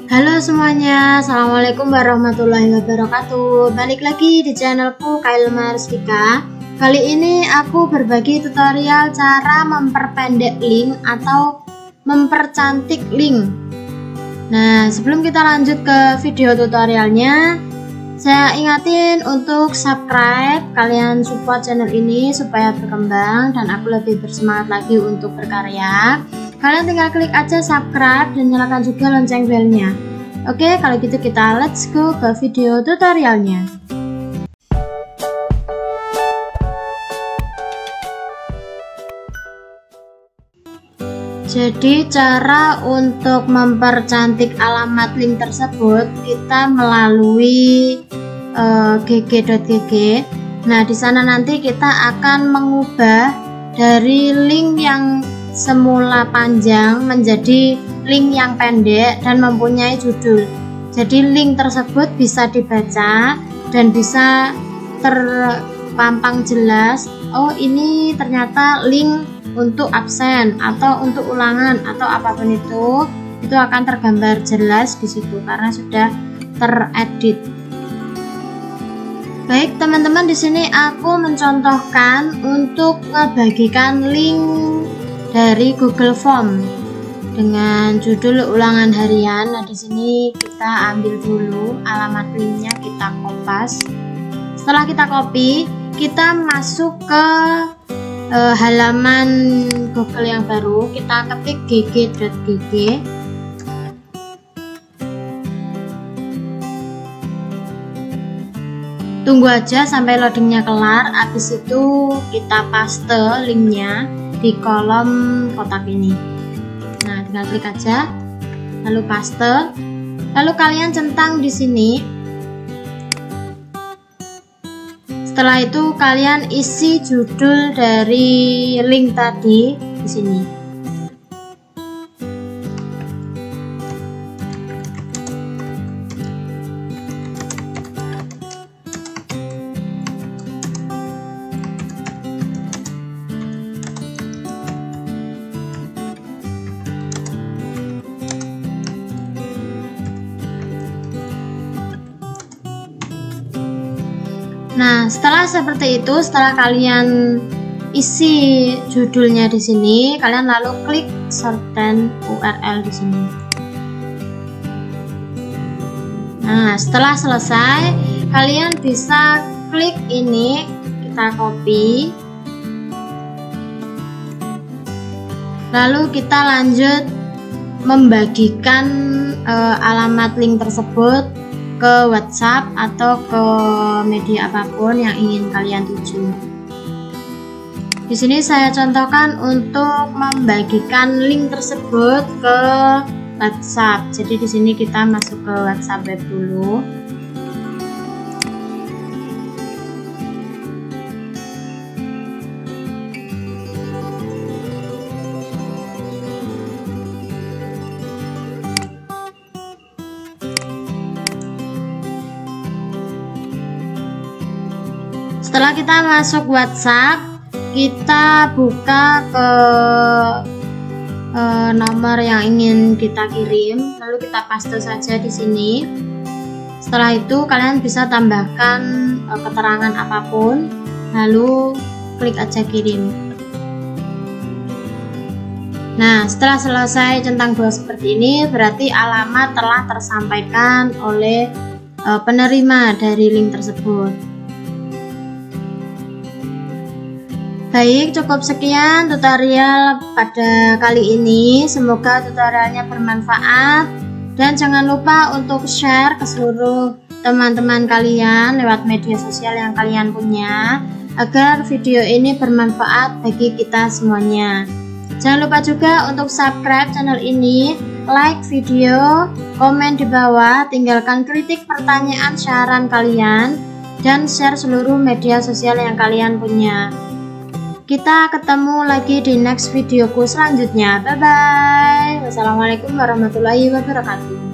Halo semuanya, assalamualaikum warahmatullahi wabarakatuh. Balik lagi di channelku Kailma Rustika. Kali ini aku berbagi tutorial cara memperpendek link atau mempercantik link. Nah, sebelum kita lanjut ke video tutorialnya, saya ingatin untuk subscribe, kalian support channel ini supaya berkembang dan aku lebih bersemangat lagi untuk berkarya. Kalian tinggal klik aja subscribe dan nyalakan juga lonceng belnya. Oke, kalau gitu kita let's go ke video tutorialnya. Jadi cara untuk mempercantik alamat link tersebut kita melalui gg.gg. Nah, di sana nanti kita akan mengubah dari link yang semula panjang menjadi link yang pendek dan mempunyai judul. Jadi link tersebut bisa dibaca dan bisa terpampang jelas. Oh, ini ternyata link untuk absen atau untuk ulangan atau apapun itu akan tergambar jelas di situ karena sudah teredit. Baik teman-teman, di sini aku mencontohkan untuk membagikan link dari Google Form dengan judul ulangan harian. Nah, di sini kita ambil dulu alamat linknya, kita kopas. Setelah kita copy, kita masuk ke halaman Google yang baru. Kita ketik gg.gg. Tunggu aja sampai loadingnya kelar. Habis itu kita paste linknya di kolom kotak ini. Nah, tinggal klik aja, lalu paste, lalu kalian centang di sini. Setelah itu kalian isi judul dari link tadi di sini. Nah, setelah seperti itu, setelah kalian isi judulnya di sini, kalian lalu klik shorten URL di sini. Nah, setelah selesai, kalian bisa klik ini, kita copy. Lalu kita lanjut membagikan alamat link tersebut ke WhatsApp atau ke media apapun yang ingin kalian tuju. Di sini saya contohkan untuk membagikan link tersebut ke WhatsApp. Jadi di sini kita masuk ke WhatsApp web dulu. Setelah kita masuk WhatsApp, kita buka ke nomor yang ingin kita kirim, lalu kita paste saja di sini. Setelah itu kalian bisa tambahkan keterangan apapun, lalu klik aja kirim. Nah, setelah selesai centang dua seperti ini, berarti alamat telah tersampaikan oleh penerima dari link tersebut. Baik, cukup sekian tutorial pada kali ini. Semoga tutorialnya bermanfaat dan jangan lupa untuk share ke seluruh teman-teman kalian lewat media sosial yang kalian punya agar video ini bermanfaat bagi kita semuanya. Jangan lupa juga untuk subscribe channel ini, like video, komen di bawah, tinggalkan kritik, pertanyaan, saran kalian, dan share seluruh media sosial yang kalian punya. Kita ketemu lagi di next videoku selanjutnya. Bye bye. Wassalamualaikum warahmatullahi wabarakatuh.